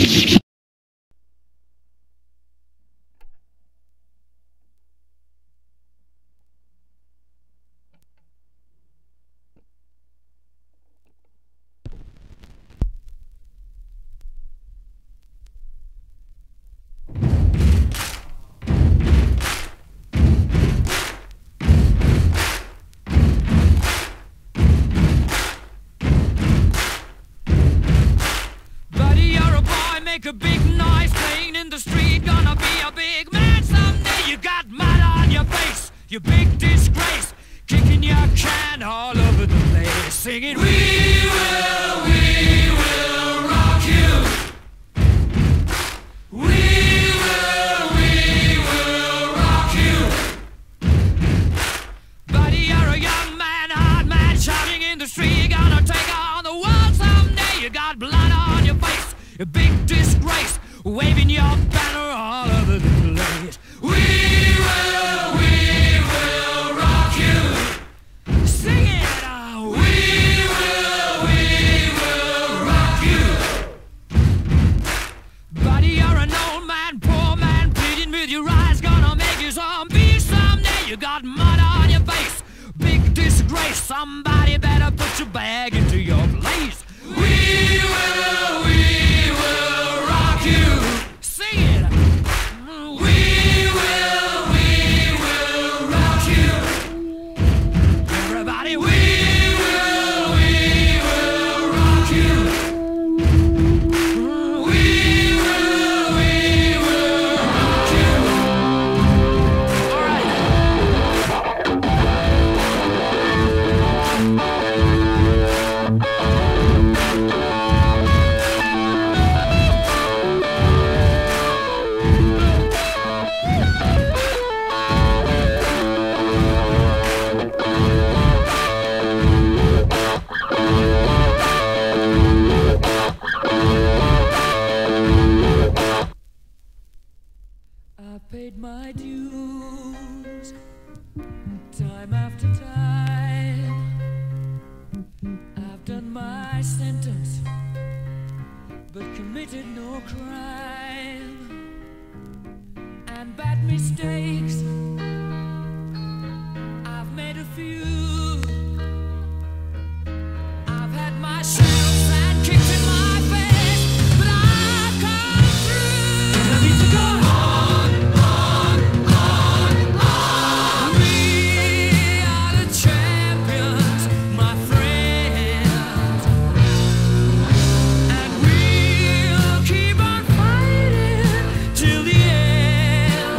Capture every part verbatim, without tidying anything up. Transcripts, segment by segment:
Make a big noise playing in the street, gonna be a big man someday. You got mud on your face, you big disgrace, kicking your can all over the place, singing, we will, we will rock you. We will, we will rock you. Buddy, you're a young man, hard man, shouting in the street, gonna take on the world someday. You got blood on your face, a big disgrace, waving your banner all over the place. We will, we will rock you. Sing it out. We will, we will rock you. Buddy, you're an old man, poor man, pleading with your eyes, gonna make you zombie someday. You got mud on your face, big disgrace, somebody better put your bag into your place. We will, we will rock you. Sing it. We will, we will rock you. Everybody, we will, we will rock you. We will, we will rock you. All right. I paid my dues time after time. I've done my sentence, but committed no crime. And bad mistakes, I've made a few. I've had my shadows and kicks in my face, but I've come through. I need to go on, on, on, on. We are the champions, my friends, and we'll keep on fighting till the end.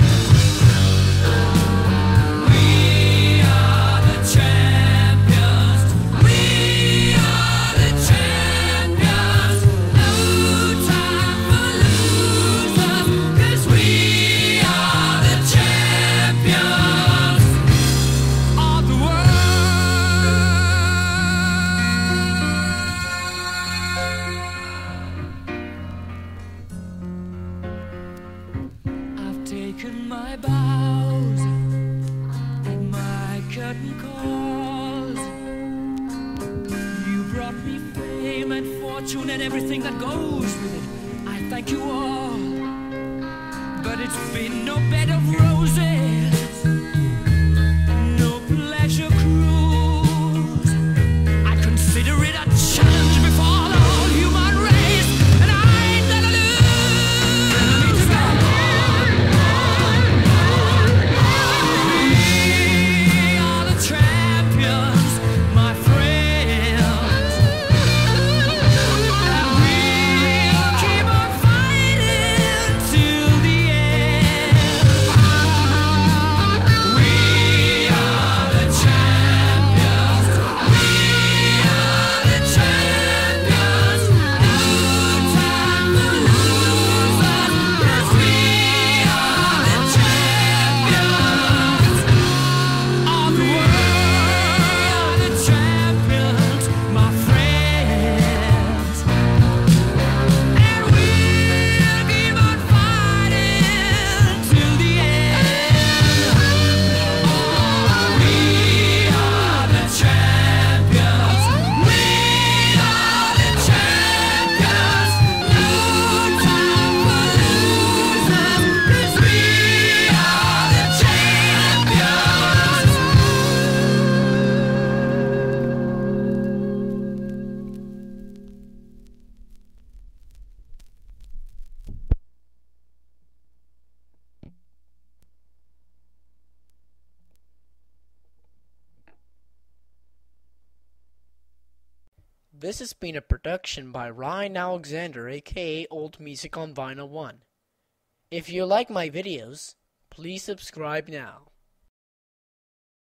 We are the champions. We are the champions. No time for losers, 'cause we are the champions of the world. I've taken my bows and my curtain calls. You brought me fame and fortune and everything that goes with it. I thank you all, but it's been no bed of roses, no pleasure cruise. I consider it a challenge before the whole human race, and I ain't gonna lose. We are the champions, my friends, and we'll keep on fighting till the end. This has been a production by Ryan Alexander, aka Old Music on Vinyl one. If you like my videos, please subscribe now.